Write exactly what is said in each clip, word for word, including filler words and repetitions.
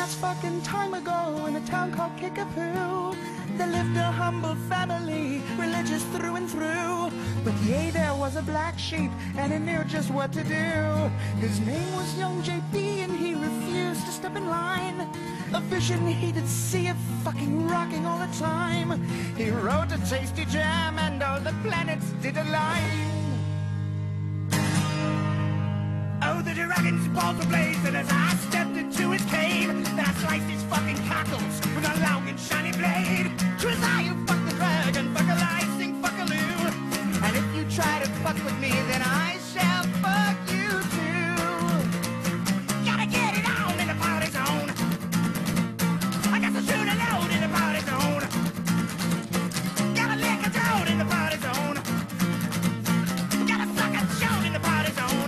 last fucking time ago in a town called Kickapoo, there lived a humble family, religious through and through. But yea, there was a black sheep, and he knew just what to do. His name was young J P, and he refused to step in line. A vision he did see of fucking rocking all the time. He wrote a tasty jam, and all the planets did align. Oh, the dragon's balls were blazing as I stepped into his cave. Then I sliced his fucking cockles with a long and shiny blade. 'Twas I who fucked the dragon, fuck a lie, sing fuck-a-loo. And if you try to fuck with me, then I shall fuck you too. Gotta get it on in the party zone. I got to shoot a load in the party zone. Gotta lick a throat in the party zone. Gotta suck a shout in the party zone.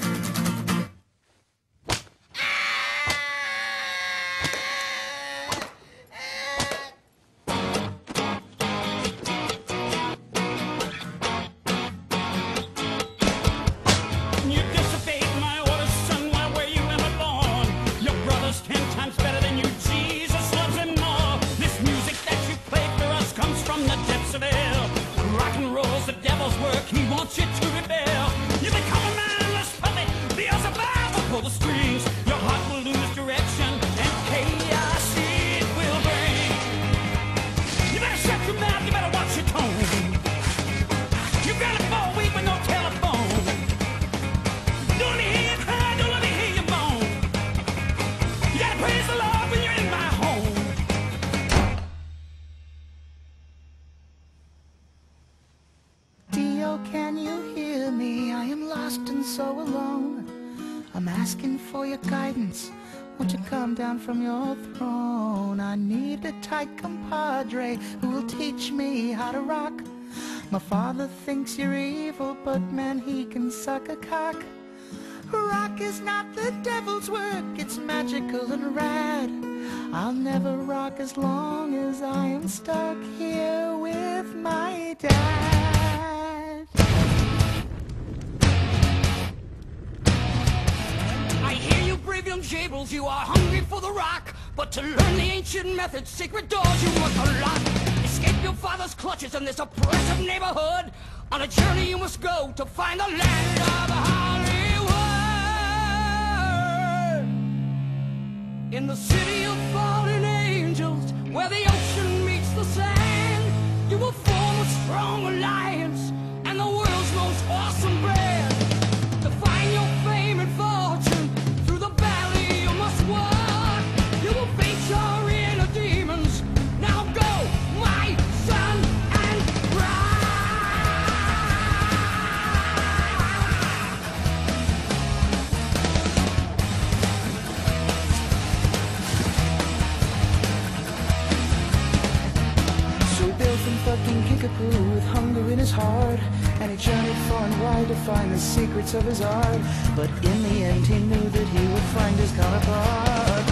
He wants you to rebel. You become a mindless puppet. Beelzebub pull the strings. Your heart will lose direction, and chaos it will bring. You better shut your mouth. You better watch your tone. You got it for a week with no telephone. Don't let me hear you cry. Don't let me hear you moan. You gotta praise the Lord when you're in my home. Dio, can you hear me? I am lost and so alone. I'm asking for your guidance. Won't you come down from your throne? I need a tight compadre who will teach me how to rock. My father thinks you're evil, but man, he can suck a cock. Rock is not the devil's work, it's magical and rad. I'll never rock as long as I am stuck here with my dad. I hear you, brave young jables, you are hungry for the rock. But to learn the ancient methods, secret doors you must unlock. Escape your father's clutches in this oppressive neighborhood. On a journey you must go to find the land of Hollywood. In the city of fallen angels, where the ocean meets the sand, you will form a strong alliance and the world's most awesome brand. To find your fame and fortune, through the valley you must walk. You will face your inner demons. Now go, my son, and So he built from fucking Kickapoo with hunger in his heart, and he journeyed far and wide to find the secrets of his art. But in the end he knew that he would find his counterpart.